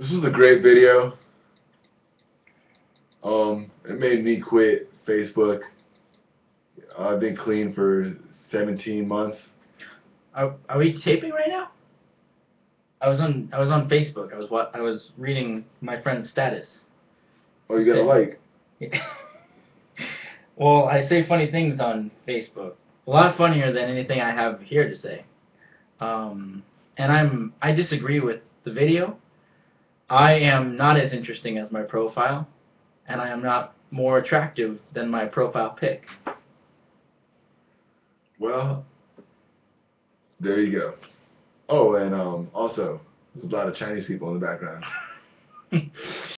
This was a great video. It made me quit Facebook. I've been clean for 17 months. Are we taping right now? I was on Facebook. I was reading my friend's status. Oh, He you got a said, like. well, I say funny things on Facebook. A lot funnier than anything I have here to say. Um, and I disagree with the video. I am not as interesting as my profile, and I am not more attractive than my profile pic. Well, there you go. Oh, and also, there's a lot of Chinese people in the background.